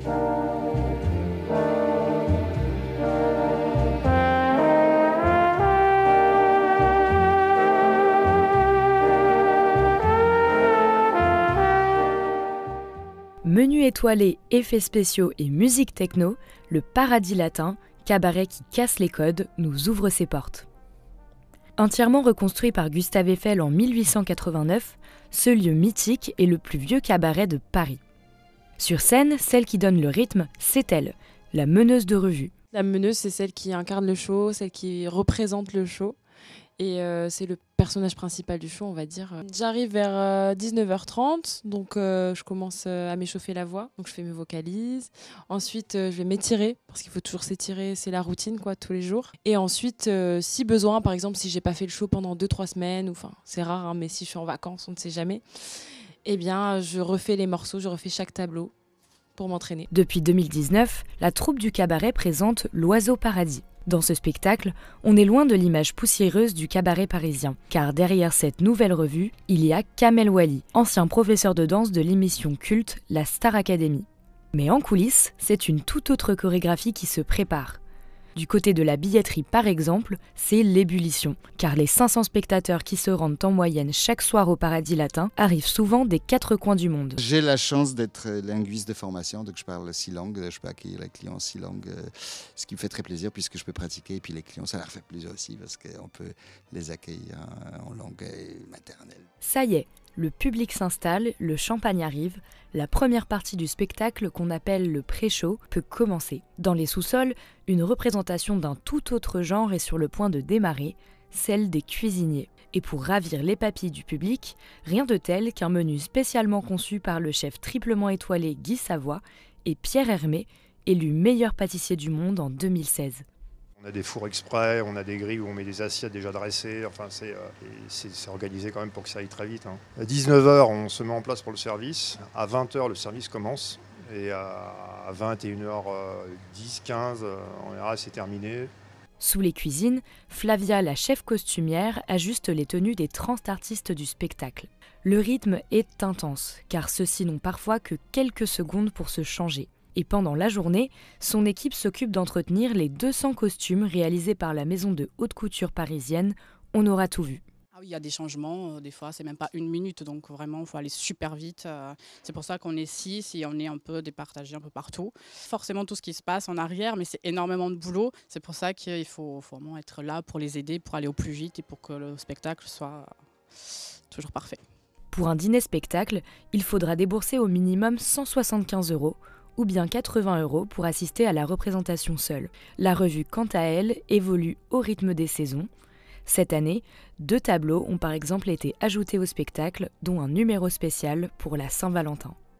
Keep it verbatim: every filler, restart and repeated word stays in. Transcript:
Menu étoilé, effets spéciaux et musique techno, le Paradis Latin, cabaret qui casse les codes, nous ouvre ses portes. Entièrement reconstruit par Gustave Eiffel en mille huit cent quatre-vingt-neuf, ce lieu mythique est le plus vieux cabaret de Paris. Sur scène, celle qui donne le rythme, c'est elle, la meneuse de revue. La meneuse, c'est celle qui incarne le show, celle qui représente le show. Et euh, c'est le personnage principal du show, on va dire. J'arrive vers euh, dix-neuf heures trente, donc euh, je commence euh, à m'échauffer la voix, donc je fais mes vocalises. Ensuite, euh, je vais m'étirer, parce qu'il faut toujours s'étirer, c'est la routine, quoi, tous les jours. Et ensuite, euh, si besoin, par exemple, si j'ai pas fait le show pendant deux trois semaines, ou enfin, c'est rare, hein, mais si je suis en vacances, on ne sait jamais, eh bien, je refais les morceaux, je refais chaque tableau pour m'entraîner. Depuis deux mille dix-neuf, la troupe du cabaret présente l'Oiseau Paradis. Dans ce spectacle, on est loin de l'image poussiéreuse du cabaret parisien, car derrière cette nouvelle revue, il y a Kamel Wally, ancien professeur de danse de l'émission culte La Star Academy. Mais en coulisses, c'est une toute autre chorégraphie qui se prépare. Du côté de la billetterie par exemple, c'est l'ébullition, car les cinq cents spectateurs qui se rendent en moyenne chaque soir au Paradis Latin arrivent souvent des quatre coins du monde. J'ai la chance d'être linguiste de formation, donc je parle six langues, je peux accueillir les clients en six langues, ce qui me fait très plaisir puisque je peux pratiquer, et puis les clients, ça leur fait plaisir aussi parce qu'on peut les accueillir en langue maternelle. Ça y est, le public s'installe, le champagne arrive, la première partie du spectacle qu'on appelle le pré-show peut commencer. Dans les sous-sols, une représentation d'un tout autre genre est sur le point de démarrer, celle des cuisiniers. Et pour ravir les papilles du public, rien de tel qu'un menu spécialement conçu par le chef triplement étoilé Guy Savoy et Pierre Hermé, élu meilleur pâtissier du monde en deux mille seize. On a des fours exprès, on a des grilles où on met des assiettes déjà dressées, enfin c'est, euh, c'est, c'est organisé quand même pour que ça aille très vite. Hein. À dix-neuf heures, on se met en place pour le service. À vingt heures, le service commence. Et à vingt et une heures dix, quinze, en général, c'est terminé. Sous les cuisines, Flavia, la chef costumière, ajuste les tenues des trente artistes du spectacle. Le rythme est intense, car ceux-ci n'ont parfois que quelques secondes pour se changer. Et pendant la journée, son équipe s'occupe d'entretenir les deux cents costumes réalisés par la maison de haute couture parisienne On aura tout vu. Ah oui, il y a des changements, euh, des fois c'est même pas une minute, donc vraiment il faut aller super vite. Euh, c'est pour ça qu'on est six et on est un peu départagés un peu partout. Forcément tout ce qui se passe en arrière, mais c'est énormément de boulot. C'est pour ça qu'il faut, faut vraiment être là pour les aider, pour aller au plus vite et pour que le spectacle soit toujours parfait. Pour un dîner-spectacle, il faudra débourser au minimum cent soixante-quinze euros, ou bien quatre-vingts euros pour assister à la représentation seule. La revue, quant à elle, évolue au rythme des saisons. Cette année, deux tableaux ont par exemple été ajoutés au spectacle, dont un numéro spécial pour la Saint-Valentin.